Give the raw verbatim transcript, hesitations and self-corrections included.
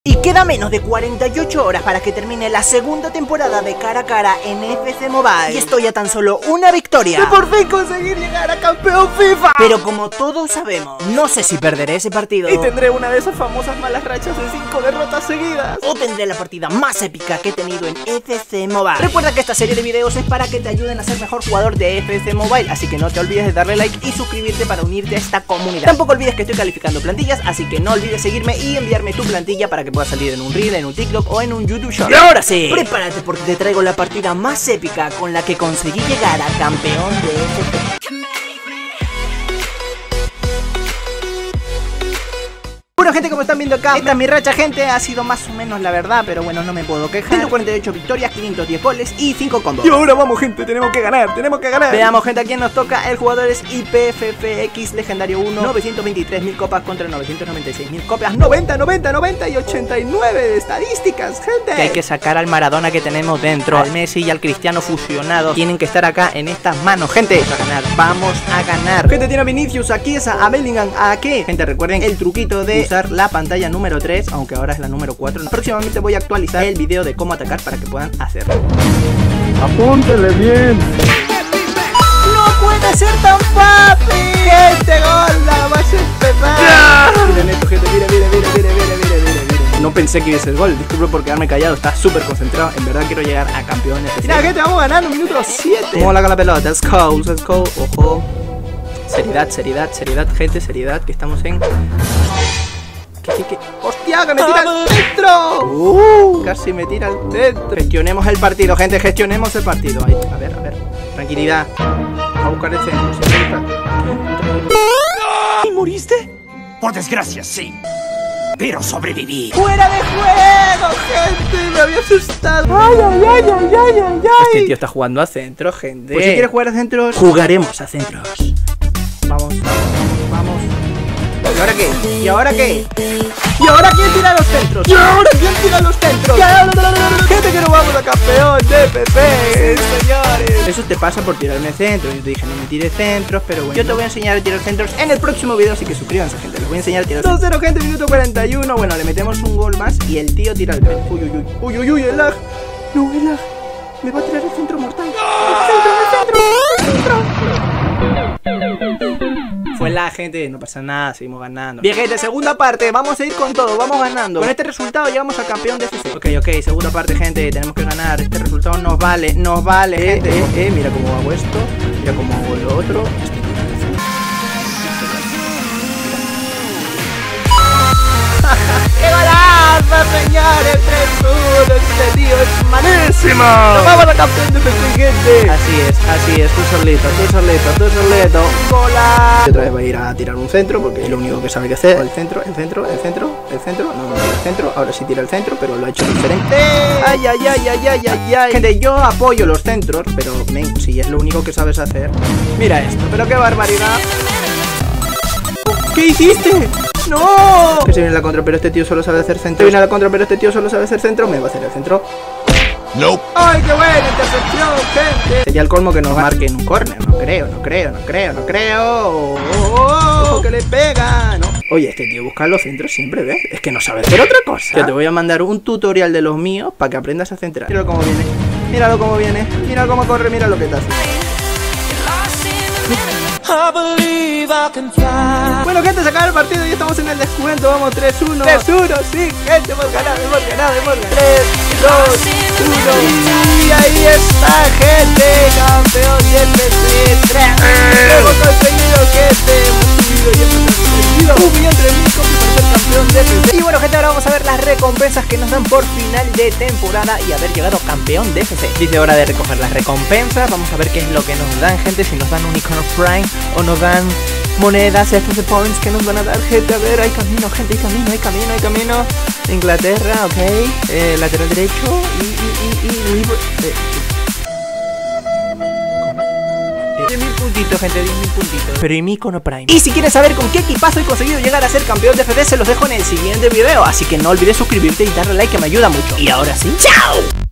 Y queda menos de cuarenta y ocho horas para que termine la segunda temporada de Cara a Cara en F C Mobile. Y estoy a tan solo una victoria de por fin conseguir llegar a campeón FIFA. Pero como todos sabemos, no sé si perderé ese partido y tendré una de esas famosas malas rachas de cinco derrotas seguidas, o tendré la partida más épica que he tenido en F C Mobile. Recuerda que esta serie de videos es para que te ayuden a ser mejor jugador de F C Mobile, así que no te olvides de darle like y suscribirte para unirte a esta comunidad. Tampoco olvides que estoy calificando plantillas, así que no olvides seguirme y enviarme tu plantilla para que puedas salir en un reel, en un TikTok o en un YouTube Short. Y ahora sí, prepárate porque te traigo la partida más épica con la que conseguí llegar a campeón de F C. Bueno gente, como están viendo acá, esta es mi racha gente, ha sido más o menos la verdad, pero bueno, no me puedo quejar. ciento cuarenta y ocho victorias, quinientos diez goles y cinco combos. Y ahora vamos gente, tenemos que ganar, tenemos que ganar. Veamos gente a quién nos toca. El jugador es I P F F X Legendario uno, novecientos veintitrés mil copas contra novecientos noventa y seis mil copas, noventa, noventa, noventa y ochenta y nueve de estadísticas, gente. Que hay que sacar al Maradona que tenemos dentro, al Messi y al Cristiano fusionados. Tienen que estar acá en estas manos, gente. Vamos a ganar, vamos a ganar. Gente, tiene a Vinicius, a Chiesa, a Bellingham, a qué. Gente, recuerden el truquito de usar la pantalla número tres, aunque ahora es la número cuatro. Próximamente voy a actualizar el video de cómo atacar para que puedan hacerlo. Apúntele bien. ¡No puede ser tan fácil! ¡Gente, gol! ¡La vas a empezar! Miren esto, gente, mire, mire, mire, mire, mire, mire, mire, mire. No pensé que hubiese el gol, disculpe por quedarme callado, estaba súper concentrado. En verdad quiero llegar a campeón. Mira, gente, vamos ganando, minuto siete. Vamos a la pelota, let's go, let's go, ojo. Seriedad, seriedad, seriedad, gente, seriedad, que estamos en... ¿Qué, qué, qué? ¡Hostia, que me tira al centro! Uh, casi me tira al centro. Gestionemos el partido, gente, gestionemos el partido. Ahí, a ver, a ver, tranquilidad. A buscar el centro. ¿Y moriste? Por desgracia, sí. Pero sobreviví. ¡Fuera de juego, gente! Me había asustado. ¡Ay, ay, ay, ay, ay, ay! Este tío está jugando a centro, gente. Pues si quieres jugar a centros, jugaremos a centros. Vamos, vamos, vamos. ¿Y ahora qué? ¿Y ahora qué? ¿Y ahora quién tira los centros? ¿Y ahora quién tira los centros? Gente, que no vamos a campeón de F P, señores. Eso te pasa por tirarme centros. Yo te dije no me tires centros, pero bueno, yo te voy a enseñar a tirar centros en el próximo video, así que suscríbanse, gente. Les voy a enseñar a tirar dos cero, gente, minuto cuarenta y uno. Bueno, le metemos un gol más y el tío tira el centro. Uy, uy, uy, uy, uy, uy, el lag. No, el lag. Me va a tirar el centro mortal. El centro, el centro, el centro. Fue la gente, no pasa nada, seguimos ganando. Bien, gente, segunda parte, vamos a ir con todo, vamos ganando. Con este resultado llegamos a campeón de F C. Ok, ok, segunda parte, gente, tenemos que ganar. Este resultado nos vale, nos vale, eh, gente. Eh, eh, mira cómo hago esto, mira cómo hago lo otro. ¡Qué golazo, señores! tres uno, este tío es malísimo. ¡Nos vamos a campeón de F C, gente! Así es, así es, tú solito, tú solito, tú solito. ¡Hola! Otra vez va a ir a tirar un centro porque es lo único que sabe que hacer. El centro, el centro, el centro, el centro. No, no, el centro. Ahora sí tira el centro, pero lo ha hecho diferente. ¡Ay, ay, ay, ay, ay, ay, ay! Gente, yo apoyo los centros, pero men, si es lo único que sabes hacer. Mira esto, pero qué barbaridad. ¿Qué hiciste? ¡No! Que se viene la contra, pero este tío solo sabe hacer centro. Se viene la contra, pero este tío solo sabe hacer centro. Me va a hacer el centro. No. ¡Ay, qué buena intercepción, gente! Sería el colmo que nos marquen un córner. No creo, no creo, no creo, no creo. ¡Oh, oh, oh! ¡Ojo que le pega! ¿No? Oye, este tío busca los centros siempre, ¿ves? Es que no sabe hacer otra cosa. Yo te voy a mandar un tutorial de los míos para que aprendas a centrar. Míralo cómo viene, míralo cómo viene, míralo cómo corre, mira lo que te hace. Bueno, gente, se acaba el partido y estamos en el descuento. Vamos tres uno. tres uno, sí, gente, hemos ganado, hemos ganado, hemos ganado. tres, dos, uno. Y ahí está, gente, campeón de F C. Hemos conseguido, gente. Hemos subido y hemos conseguido un millón tres mil copias para ser campeón de F C. Y bueno, gente, ahora vamos a ver las recompensas que nos dan por final de temporada y haber llegado campeón de F C. Dice hora de recoger las recompensas. Vamos a ver qué es lo que nos dan, gente. Si nos dan un icono Prime o nos dan monedas, F C Points que nos van a dar, gente. A ver, hay camino, gente, hay camino, hay camino, hay camino. Inglaterra, ok, eh, lateral derecho y, y, y, y libre, eh, diez mil puntitos, gente, diez mil puntitos. Pero y mi icono Prime. Y si quieres saber con qué equipazo he conseguido llegar a ser campeón de F C, se los dejo en el siguiente video. Así que no olvides suscribirte y darle like, que me ayuda mucho. Y ahora sí, ¡chao!